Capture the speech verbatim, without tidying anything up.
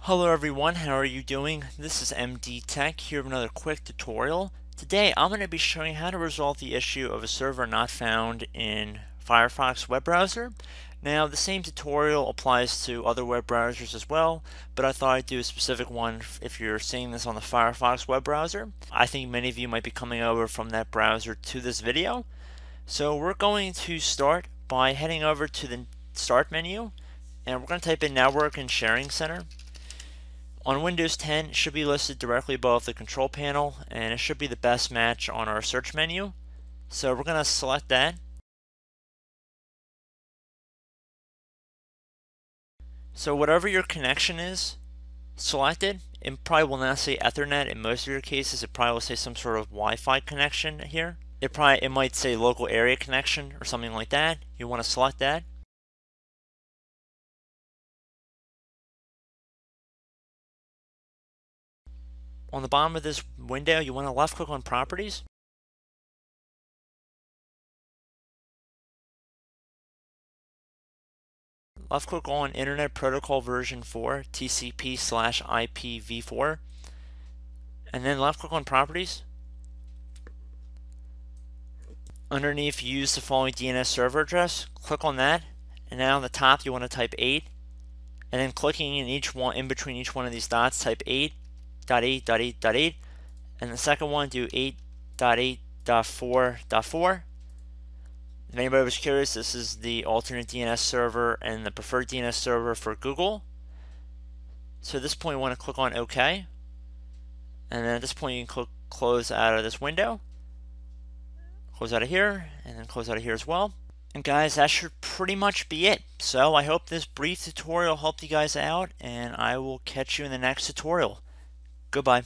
Hello everyone, how are you doing? This is M D Tech here with another quick tutorial. Today I'm going to be showing how to resolve the issue of a server not found in Firefox web browser. Now the same tutorial applies to other web browsers as well, but I thought I'd do a specific one if you're seeing this on the Firefox web browser. I think many of you might be coming over from that browser to this video. So we're going to start by heading over to the Start menu, and we're going to type in Network and Sharing Center. On Windows ten, it should be listed directly above the control panel, and it should be the best match on our search menu. So we're going to select that. So whatever your connection is selected, it probably will not say Ethernet in most of your cases. It probably will say some sort of Wi-Fi connection here. It probably it might say local area connection or something like that. You want to select that. On the bottom of this window, you want to left click on Properties. Left click on Internet Protocol version four, T C P slash I P v four, and then left click on Properties. Underneath, use the following D N S server address. Click on that, and now on the top you want to type eight, and then clicking in each one in between each one of these dots, type eight dot eight dot eight dot eight, and the second one do eight dot eight dot four dot four. If anybody was curious, this is the alternate D N S server and the preferred D N S server for Google. So at this point you want to click on OK, and then at this point you can click close out of this window, close out of here, and then close out of here as well. And guys, that should pretty much be it. So I hope this brief tutorial helped you guys out, and I will catch you in the next tutorial. Goodbye.